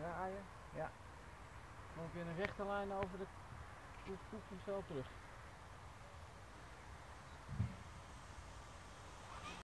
draaien. Ja. Dan weer een rechte lijn over de koek zo terug.